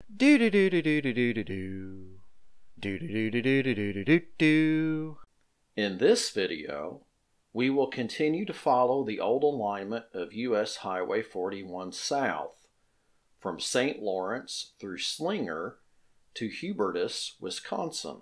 Do do do do do do do do do. Do do do do do do do do do. In this video, we will continue to follow the old alignment of U.S. Highway 41 South from St. Lawrence through Slinger to Hubertus, Wisconsin.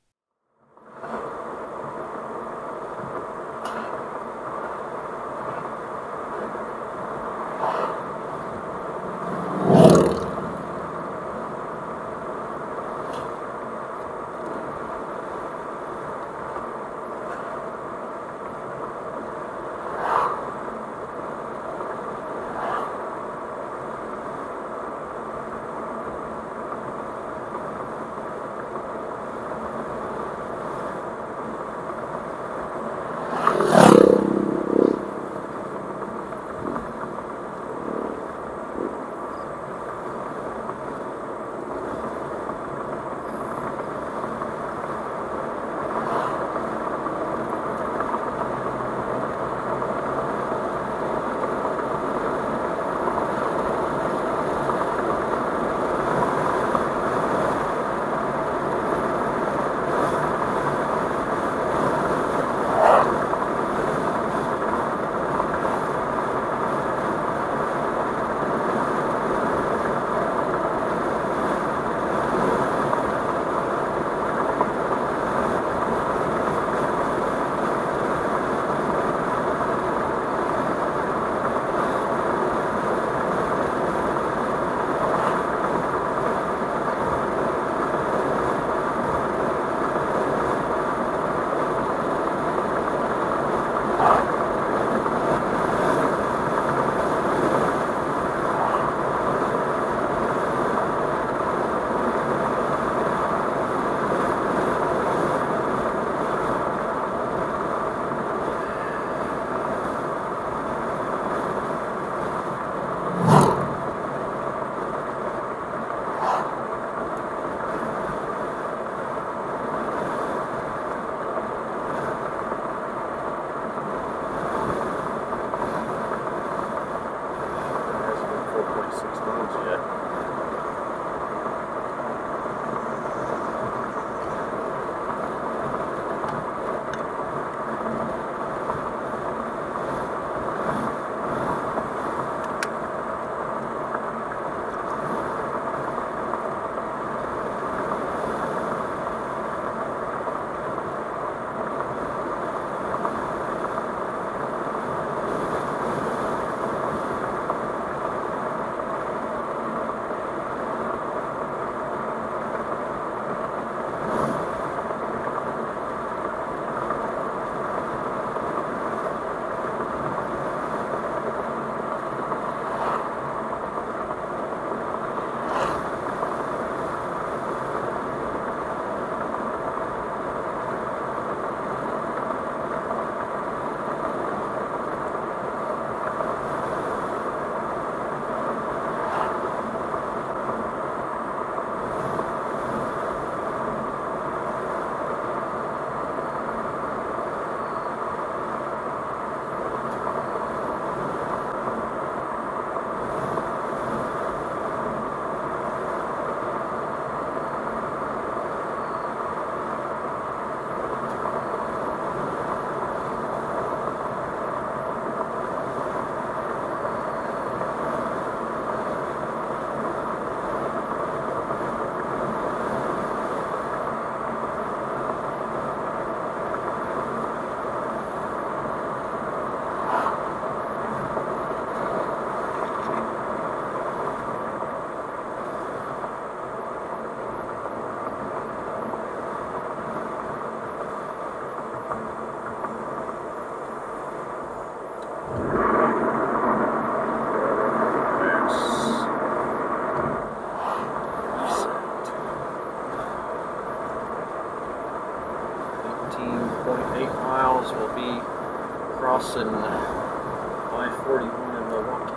Will be crossing I-41 in Milwaukee.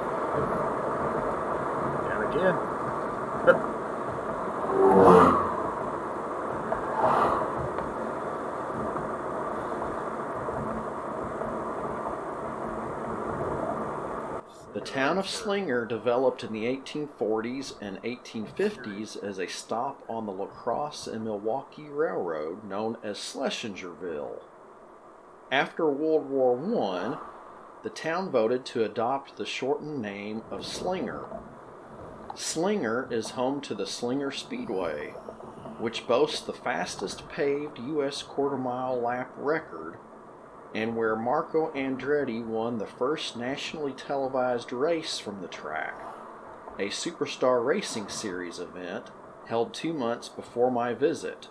And again. The town of Slinger developed in the 1840s and 1850s as a stop on the La Crosse and Milwaukee Railroad known as Schlesingerville. After World War I, the town voted to adopt the shortened name of Slinger. Slinger is home to the Slinger Speedway, which boasts the fastest paved U.S. quarter-mile lap record, and where Marco Andretti won the first nationally televised race from the track, a Superstar Racing Series event held 2 months before my visit.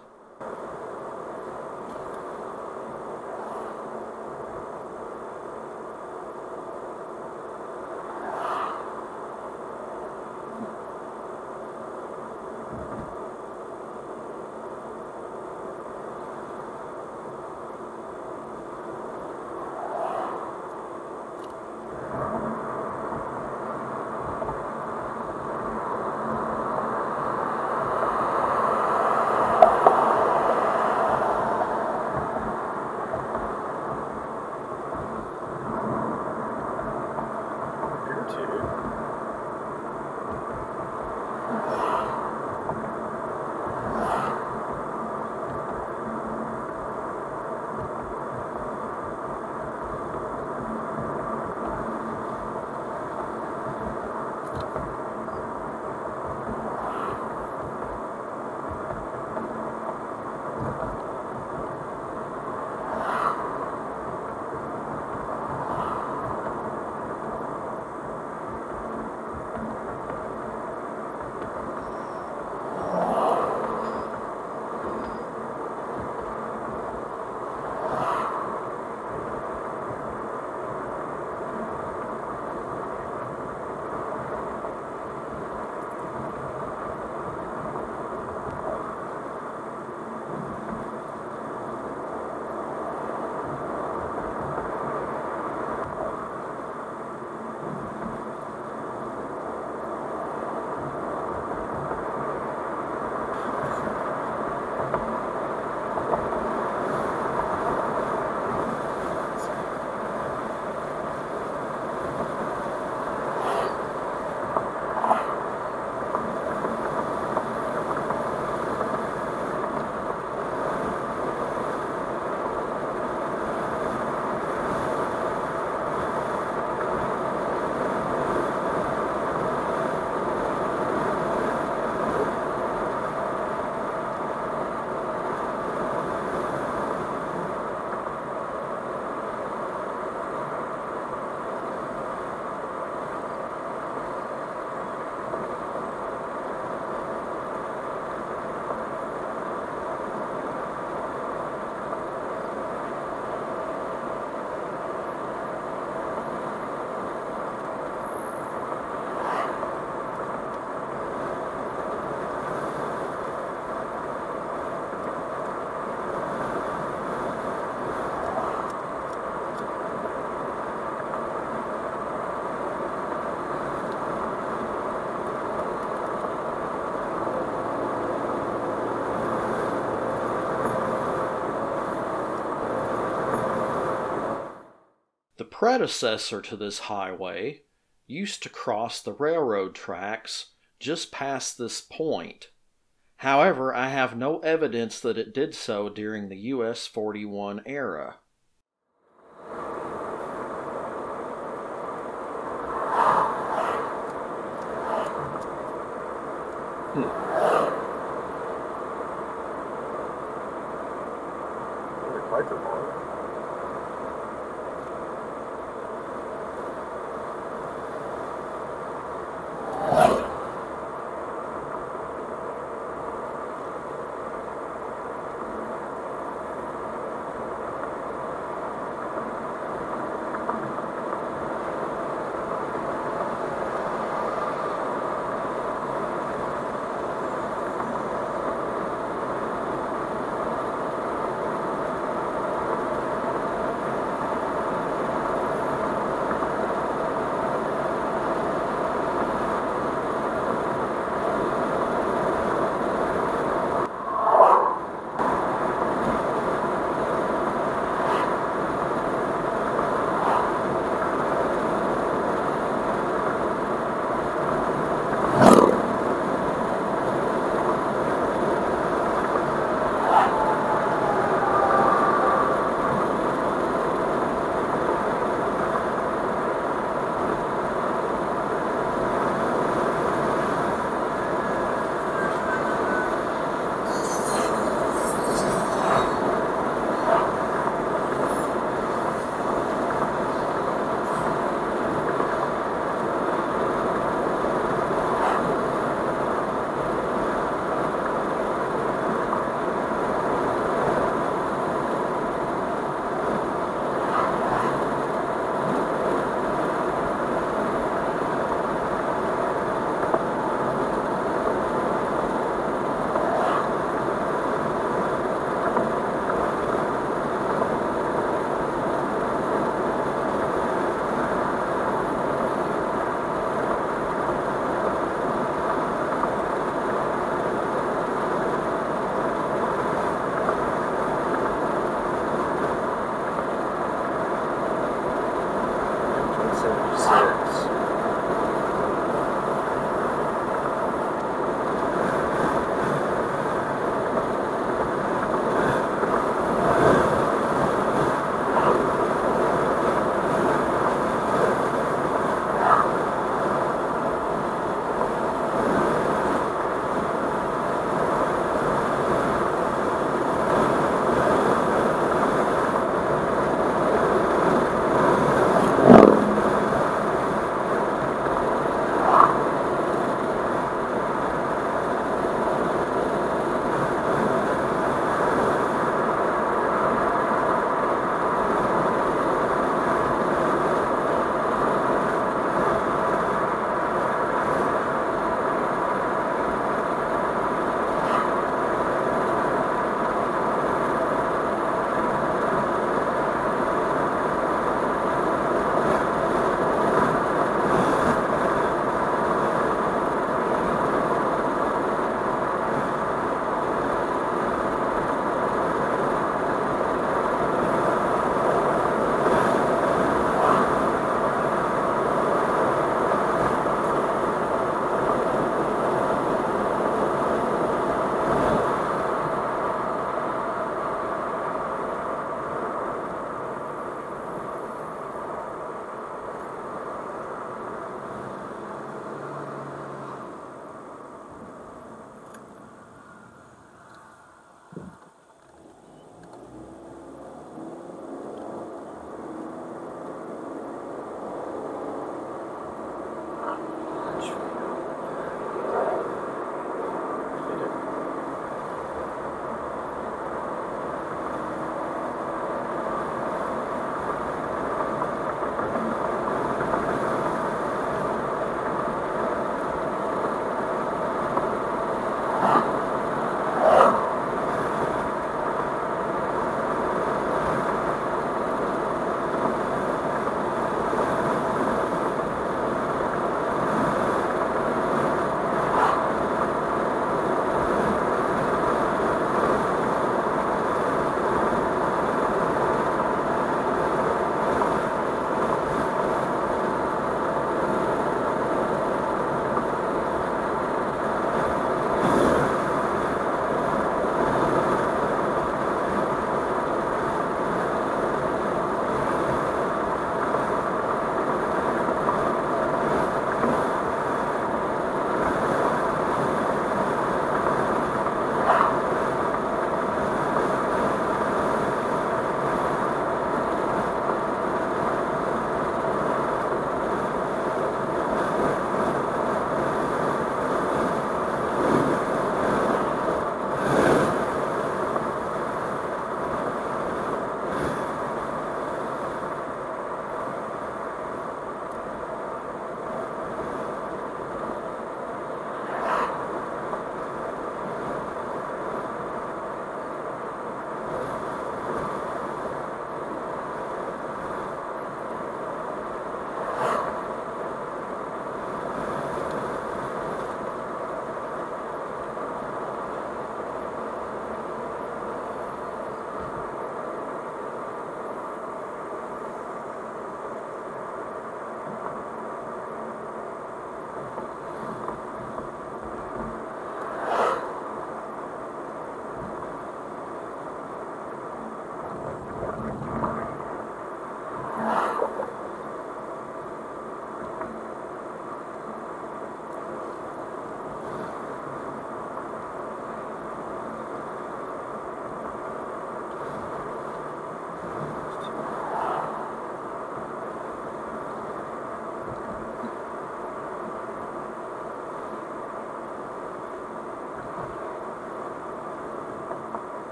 The predecessor to this highway used to cross the railroad tracks just past this point. However, I have no evidence that it did so during the US 41 era.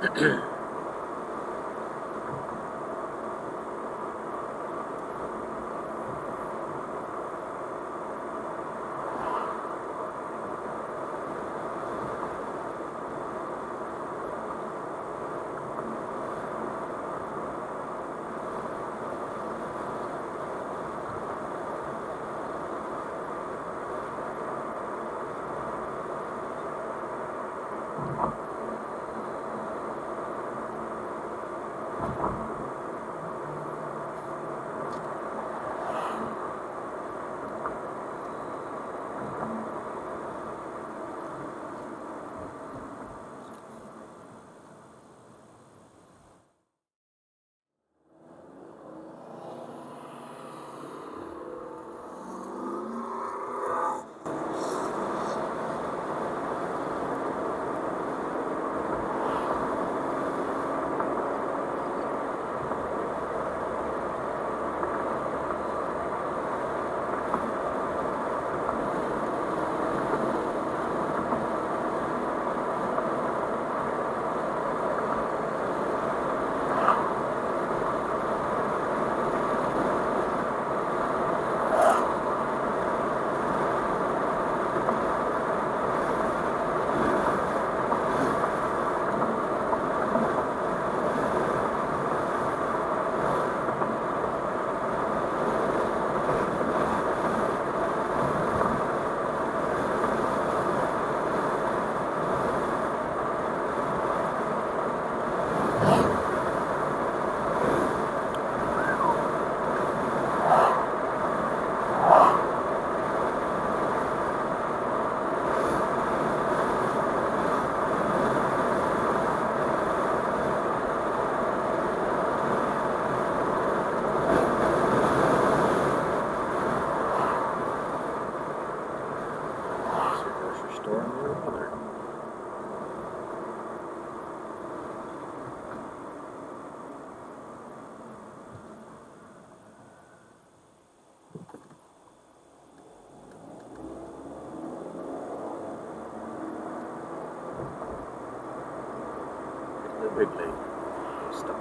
Ridley. Stop.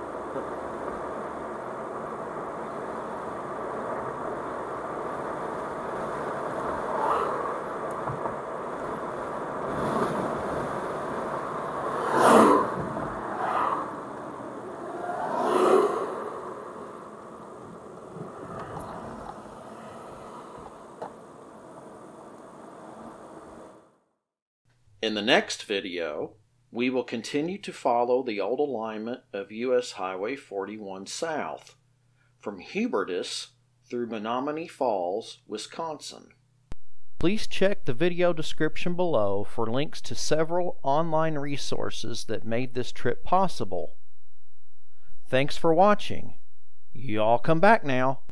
In the next video, we will continue to follow the old alignment of U.S. Highway 41 South from Hubertus through Menominee Falls, Wisconsin. Please check the video description below for links to several online resources that made this trip possible. Thanks for watching. You all come back now.